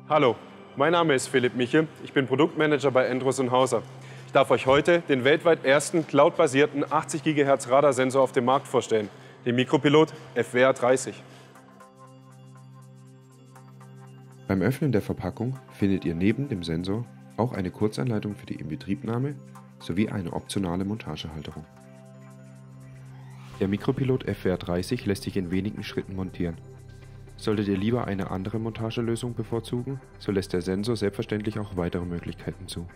Hallo, mein Name ist Philipp Miche, ich bin Produktmanager bei Endrus & Hauser. Ich darf euch heute den weltweit ersten cloudbasierten 80 GHz Radarsensor auf dem Markt vorstellen, den Micropilot FWR30. Beim Öffnen der Verpackung findet ihr neben dem Sensor auch eine Kurzanleitung für die Inbetriebnahme sowie eine optionale Montagehalterung. Der Micropilot FWR30 lässt sich in wenigen Schritten montieren. Solltet ihr lieber eine andere Montagelösung bevorzugen, so lässt der Sensor selbstverständlich auch weitere Möglichkeiten zu.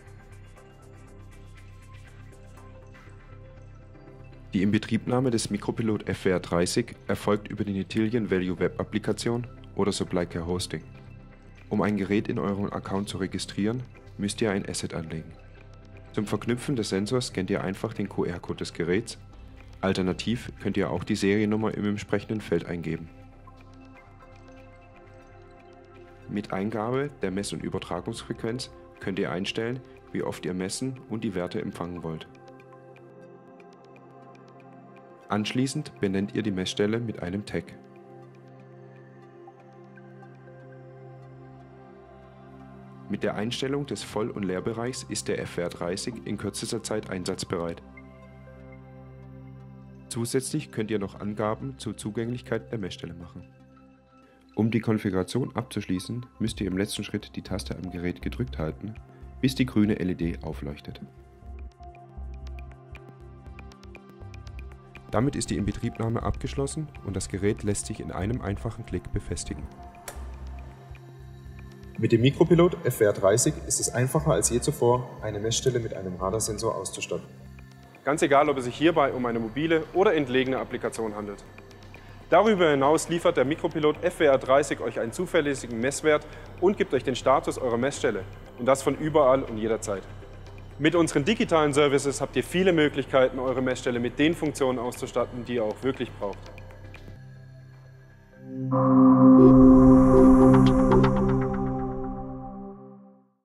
Die Inbetriebnahme des Micropilot FWR30 erfolgt über die Netillion Value Web Applikation oder SupplyCare Hosting. Um ein Gerät in eurem Account zu registrieren, müsst ihr ein Asset anlegen. Zum Verknüpfen des Sensors scannt ihr einfach den QR-Code des Geräts. Alternativ könnt ihr auch die Seriennummer im entsprechenden Feld eingeben. Mit Eingabe der Mess- und Übertragungsfrequenz könnt ihr einstellen, wie oft ihr messen und die Werte empfangen wollt. Anschließend benennt ihr die Messstelle mit einem Tag. Mit der Einstellung des Voll- und Leerbereichs ist der FWR30 in kürzester Zeit einsatzbereit. Zusätzlich könnt ihr noch Angaben zur Zugänglichkeit der Messstelle machen. Um die Konfiguration abzuschließen, müsst ihr im letzten Schritt die Taste am Gerät gedrückt halten, bis die grüne LED aufleuchtet. Damit ist die Inbetriebnahme abgeschlossen und das Gerät lässt sich in einem einfachen Klick befestigen. Mit dem Micropilot FWR30 ist es einfacher als je zuvor, eine Messstelle mit einem Radarsensor auszustatten. Ganz egal, ob es sich hierbei um eine mobile oder entlegene Applikation handelt. Darüber hinaus liefert der Micropilot FWR30 euch einen zuverlässigen Messwert und gibt euch den Status eurer Messstelle. Und das von überall und jederzeit. Mit unseren digitalen Services habt ihr viele Möglichkeiten, eure Messstelle mit den Funktionen auszustatten, die ihr auch wirklich braucht.